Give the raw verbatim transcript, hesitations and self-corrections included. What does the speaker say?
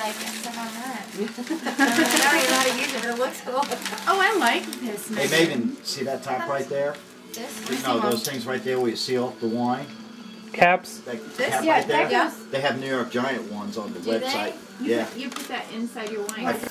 like some on that. I don't know how to use it, but it looks cool. Oh, I like this. Hey, Maven, see that top right there? This? No, those things right there where you seal the wine? Caps? That This? cap Yeah, right there? that goes. They have New York Giant ones on the Do website. they? You Yeah. Put, you put that inside your wine. I